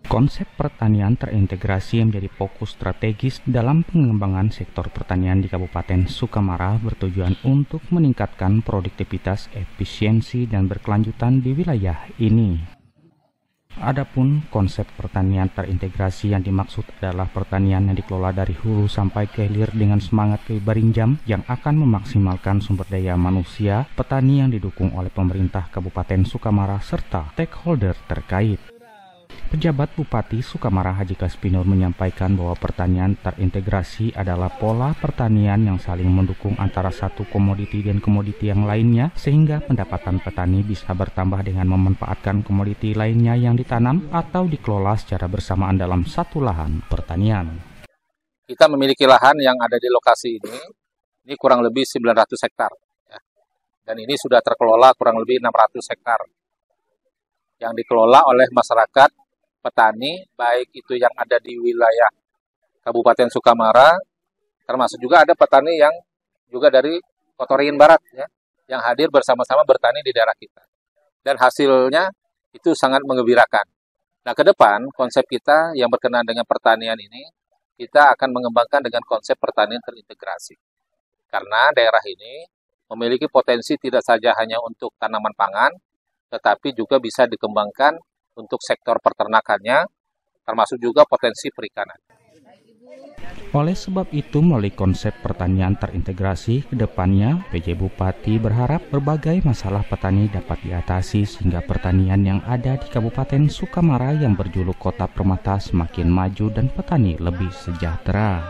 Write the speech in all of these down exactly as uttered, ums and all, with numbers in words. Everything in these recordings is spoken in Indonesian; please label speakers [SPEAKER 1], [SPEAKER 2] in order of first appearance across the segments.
[SPEAKER 1] Konsep pertanian terintegrasi menjadi fokus strategis dalam pengembangan sektor pertanian di Kabupaten Sukamara bertujuan untuk meningkatkan produktivitas, efisiensi, dan berkelanjutan di wilayah ini. Adapun konsep pertanian terintegrasi yang dimaksud adalah pertanian yang dikelola dari hulu sampai ke hilir dengan semangat keberinjam yang akan memaksimalkan sumber daya manusia, petani yang didukung oleh pemerintah Kabupaten Sukamara serta stakeholder terkait. Pejabat Bupati Sukamara Haji Kaspinur menyampaikan bahwa pertanian terintegrasi adalah pola pertanian yang saling mendukung antara satu komoditi dan komoditi yang lainnya sehingga pendapatan petani bisa bertambah dengan memanfaatkan komoditi lainnya yang ditanam atau dikelola secara bersamaan dalam satu lahan pertanian.
[SPEAKER 2] Kita memiliki lahan yang ada di lokasi ini, ini kurang lebih sembilan ratus hektar. Ya. Dan ini sudah terkelola kurang lebih enam ratus hektar. Yang dikelola oleh masyarakat petani, baik itu yang ada di wilayah Kabupaten Sukamara, termasuk juga ada petani yang juga dari Kota Waringin Barat, ya, yang hadir bersama-sama bertani di daerah kita. Dan hasilnya itu sangat menggembirakan. Nah, ke depan konsep kita yang berkenaan dengan pertanian ini, kita akan mengembangkan dengan konsep pertanian terintegrasi. Karena daerah ini memiliki potensi tidak saja hanya untuk tanaman pangan, tetapi juga bisa dikembangkan untuk sektor peternakannya, termasuk juga potensi perikanan.
[SPEAKER 1] Oleh sebab itu, melalui konsep pertanian terintegrasi ke depannya, P J Bupati berharap berbagai masalah petani dapat diatasi sehingga pertanian yang ada di Kabupaten Sukamara yang berjuluk Kota Permata semakin maju dan petani lebih sejahtera.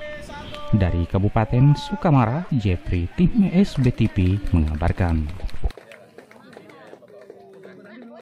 [SPEAKER 1] Dari Kabupaten Sukamara, Jeffrey, tim S B T V mengabarkan.